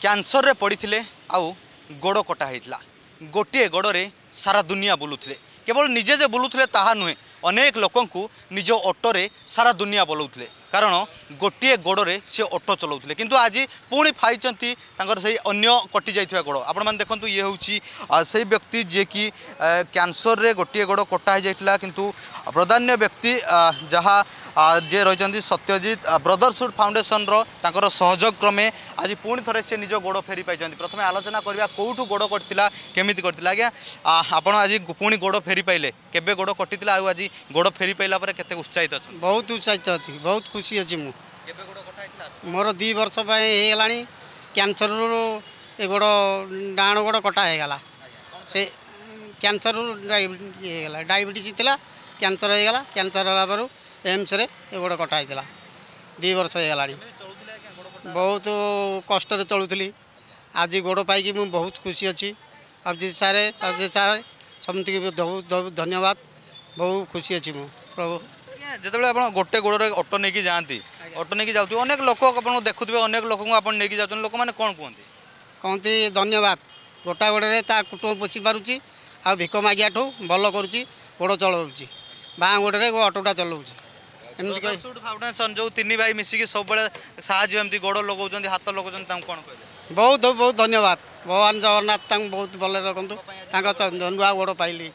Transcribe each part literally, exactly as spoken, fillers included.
Cancer रे पड़ते आउ गोड़ कटा होता गोटे गोड़े सारा दुनिया बुलूले केवल निजे जे बुलूले ताहा नुहे अनेक लोकंकु निज ऑटोरे सारा दुनिया बुलाऊले कारण गोटे गोड़े सी ऑटो चलाऊले किंतु आज पुणी फाइचंती से अन्य कटि जाइथिबा गोड़ आपण माने देखंतु ये होउची से व्यक्ति जे कि कैंसर रे गोटे गोड़ कटा हो जाइतला किंतु प्रधान्य व्यक्ति जहाँ जे रही सत्यजित ब्रदर्सहुड फाउंडेशन रो सहयोग क्रमे आज पुणी थे से निज गोड़ फेरी पाई प्रथम आलोचना करवा कौटू गोड़ कटिला केमिति कटिला आज्ञा आपण आज पुणी गोड़ फेरी पाइले केबे गोड़ कटिला आज गोड़ फेरी पाइला परे केते उत्साहित अछि बहुत उत्साहित अछि बहुत खुशी अछि मु केबे गोड़ कटा हितला मोर दो वर्ष पय हे गलानी कैंसर रो ए गोड़ डाण गोड़ कटा हे गला से कैंसर रो डायबिटीज हे गला डायबिटीज थिला कैंसर हे गला कैंसर होला पर एम्स रे ए गोड़ कटा हितला दो वर्ष हे गलानी बहुत कष्ट रे चलुथली आज गोड़ पाई कि मु बहुत खुशी अछि अब्जी सारे अब्जी सारे समति बहुत धन्यवाद बहुत खुशी अच्छी मु प्रभु जिते आप गोटे गोड़े ऑटो नहीं जाती ऑटो नहीं जाती अनेक लोक देखुए अनेक लोक नहीं जाते लोक मैंने कौन कहते कहती धन्यवाद गोटा गोड़े कुटुंब पोषी पारुची आ भिक मागिया ठू भल करुच्ची गोड़ चलाऊँगी बाँ गोड़े ऑटोटा चलाऊँगी फाउंडेशन जो तीन भाई मिसिकी सब साहय गोड़ लगाऊँ हाथ लगाऊँ कौन कह बहुत बहुत धन्यवाद भगवान जगन्नाथ बहुत भल रखु नुआ गोड़ पाइली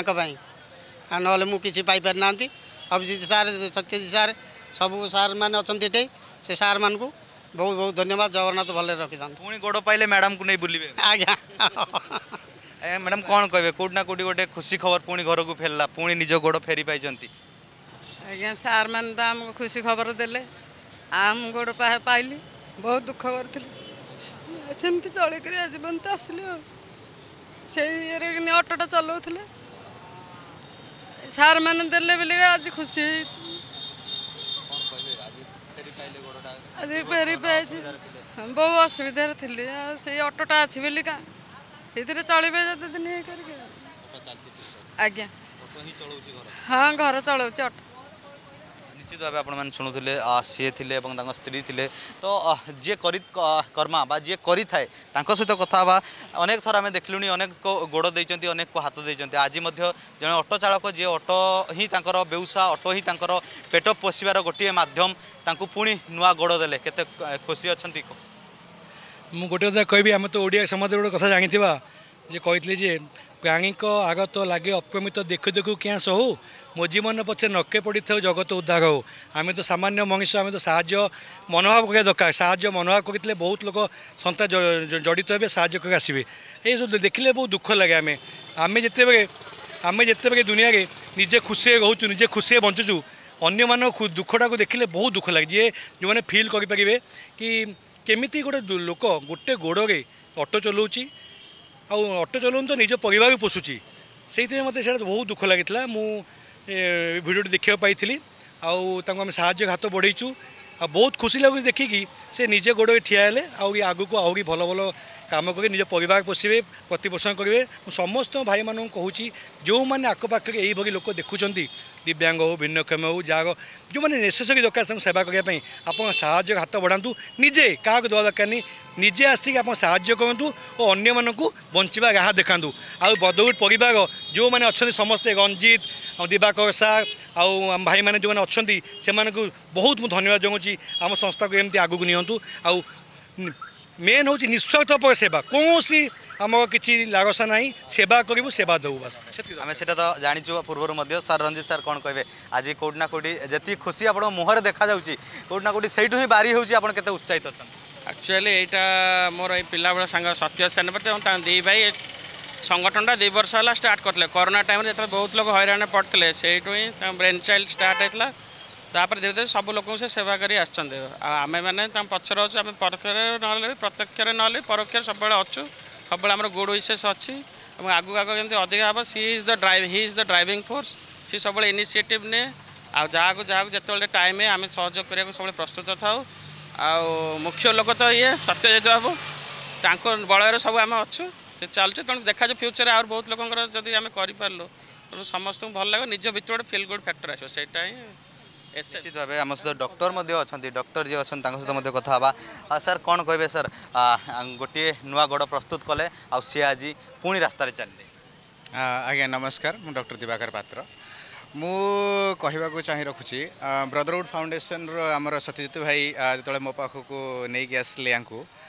ना मुझे पाइपर ना अभिजीत सार सत्यजित सार सबू सार मैंने अच्छा से सार मान को बहुत बहुत धन्यवाद जगन्नाथ भल रखी था पुणी गोड़ पाइले मैडम को नहीं बुलवे आज्ञा मैडम कौन कहे कौटना कौटी गोटे खुशी खबर पुणी घर को फेरला पुणी निज गोड़ फेरी पाई आज्ञा सार मैंने तो आमको खुशी खबर देले आम गोड़ पाइली बहुत दुख करी सेमती चलिक आजीवन तो आसिले से ऑटोटा चलाऊले सार मैंने देले बोले आज खुशी आज फेरी पाई बहुत असुविधा थी से ऑटोटा अच्छी बोली का चलिए जते दिन आज्ञा हाँ घर चलाऊँ ऑटो निश्चित भाव आप शुणुले सी थे स्त्री थे तो जी कर्मा बा जी करी थाए सहित कथा अनेक थर आम देखलु अनेक को गोड़ देते अनेक को हाथ देते आज जड़े ऑटो चालक जी ऑटो ही बेउसा ऑटो ही पेट पोषार गोटे मध्यम पुणी नुआ गोड़ देले केते खुशी अच्छा मु गोटे कथा कहि आम तो ओडिया समाज गोटे कथा जानी जे कही जे प्राणी को आगत लगे अप्रमित देखु देखु क्या सहु मो जीवन पछे नके पड़ी था जगत उद्धार हो आम तो सामान्य मनुष्य आम तो साहाय्य मनोभाव करा दरकार साहाय्य मनोभाव करते बहुत लोग संस्था जड़ित हे साहाय्य कर आसवे ये सब देखले बहुत दुख लगे आम आम जिते आम जिते दुनिया रे निजे खुशी रोचु निजे खुशी बंचुचु अन्य मान दुखटा को देखिले बहुत दुख लगे जी जो मैंने फिल करें कि केमिति गोटे लोक गोटे गोड़े ऑटो चलाऊँगी आ ऑटो चलाऊँ तो निज परिवार पोषुची से मत बहुत दुख लगी मु भिडियो देखा पाई आम साहाय्य हाथ बढ़ेचु आ बहुत खुशी लगुच देखिकी से निजे गोड़े ठिया आगू को आहरी भल भल काम करें निज परिवार पोषे प्रतिपोषण करेंगे समस्त भाई मानू कहूँ जो मैंने आखपाखे यही लोक देखुं दिव्यांग हो भिन्नक्षम हो जार जो मैंने नेसेसरी दरकार सेवा करने आप साहाय्य हाथ बढ़ातु निजे क्या दवा दरकार नहीं निजे आसिक आप साहाय्य करूँ और अन्य मानक बंचा राह देखा आउ बदौड़ परिवार जो मैंने अच्छा समस्ते रंजित दिवाकर सार आउ भाई मैंने जो मैंने अच्छा से बहुत मुझे धन्यवाद जनाऊँगी आम संस्था को एमती आगू नियंतु आउ मेन हूँ निस्वार्थ पर सेवा कौन सी आम कि लागसा ना सेवा करूँ सेवा दू बस आम से तो जाचु पूर्व सार रंजित सार कौन कहे आज कौटना कौटी जी खुशी आप मुहर देखा कौटना कौटी से ही बारी होते उत्साहित अच्छा एक्चुअली यहाँ मोर ये पिला बेला सांग सत्य सेनापति दी भाई संगठनटा दु वर्ष है स्टार्ट करते कोरोना टाइम जो बहुत लोग हैरान पड़ते से ही ब्रेन चाइल्ड स्टार्ट होता तापर धीरे धीरे सब लोग से सेवा करी आमे मैंने पचर अच्छे आम परोक्ष ना प्रत्यक्ष ना परोक्ष सब अच्छु सब आम गुड विशेष अच्छी आगू आगे जमी अधिक हम she is the drive he is the driving force she सब इनिशिएटिव ने आ जहाँ जहाँ जिते टाइम है आम सहयोग करने सब प्रस्तुत था आ मुख्य लोक तो ये सत्यजित बाबू बलय सब आम अच्छु से चलुचे तेणु देखा जो फ्यूचर आउर बहुत लोक जब आम कर समस्त भल लगे निज भितर गोटे फिल गुड फैक्टर आसो से निश्चित भाव आम सहित डॉक्टर अच्छा डॉक्टर जी अच्छा सहित कथा हाँ सर कौन कहे सर गोटे नुआ गोड़ प्रस्तुत कले आ सी आज पुणी रास्तार चलिए आज्ञा नमस्कार मु डॉक्टर दिवाकर पात्र मु कहवाक चाह रखुची ब्रदरहुड फाउंडेशन आमर सत्यजित भाई जो मो पाखक नहीं कि आसले या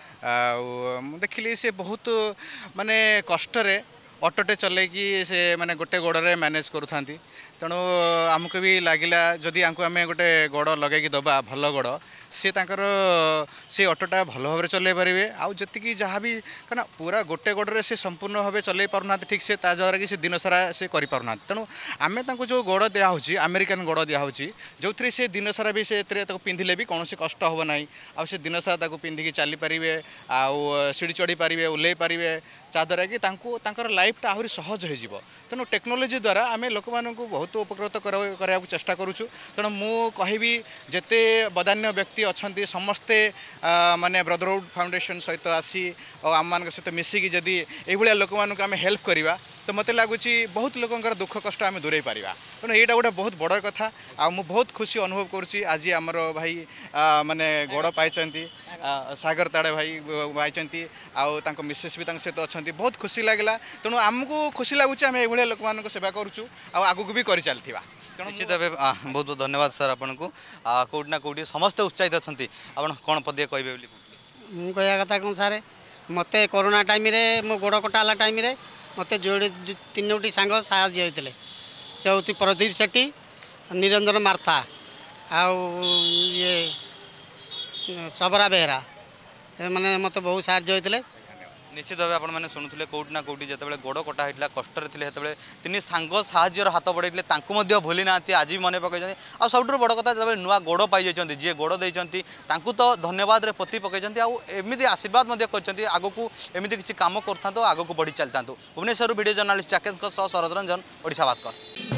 देखिली से बहुत माने कष्ट ऑटोटे चलैकी से माने गोटे गोड़े मैनेज करूँ तेणु आमको भी लगिला जदि आम गोटे गोड़ लगे दबा भल गोड़ सी तांकर से ऑटोटा भल भाव चल पारे आउ जी जहाँ भी कहना पूरा गोटे गोड़े से संपूर्ण भाव चल पारना ठीक से द्वारा कि दिन सारा से करना तेणु आम जो गोड़ दिखाई अमेरिकन गोड़ दिखाई जो थी से दिन सारा भी से पिंधिले भी कौन कष्ट हम ना आ दिन सारा पिंधिकी चली पारे आउ सीढ़ी चढ़ी पारे ओल्लै पारे जहाँद्वारा कि तांकर लाइफटा आहरी सहज हो तेणु टेक्नोलोजी द्वारा आम लोक मानू बहुत उपकृत करने चेष्टा करुचु तेणु मु कहबी जेते बदान्य व्यक्ति अच्छा समस्ते माने ब्रदरहुड फाउंडेशन सहित आसी और आम मान सहित मिसिकी जदि ये लोक मानू आम हेल्प करवा तो मत लगुच बहुत लोकंर दुख कष्ट आम दूरे पारिबा तेणु यहाँ गोटे बहुत बड़ कथा आ मु बहुत खुशी अनुभव करुच्ची आज आमर भाई माने गोड़ पाई सागर ताड़े भाई पाई आउ मिसेस भी सहित अच्छा बहुत खुशी लगे तेणु आमको खुशी लगुच आम ये लोक मान सेवा करुचु आगू भी कर चलती निश्चित भाव बहुत बहुत धन्यवाद सर आपन को कौटी ना कौटी समस्त उत्साहित अच्छा आप कौन पदे कहे मुझे कह कथा कौन सारे मत कोरोना टाइम मो गोड़ कटाला टाइम मत जोड़े तीन गोटी सांग साहय होते से हूँ प्रदीप सेठी निरंजन मार्था आउ ये सबरा बेहरा मैंने मत बहुत साहय होते निश्चित भाव आप शुणुले कौटी ना कौटी जो गोड़ कटा होता कष्ट थे तीन सांग साहय हाथ बढ़े भूली ना आज भी मन पकड़ आ सब बड़ कथा जो नुआ गोड़ पाई जी गोड़ देती तो धन्यवाद पति पकड़ आमती आशीर्वाद आग को एमती किसी कम कर आग को बढ़ी चलता भुवनेश्वर वीडियो जर्नालीस्ट चाकेश सरज रंजन ओडिशा भास्कर।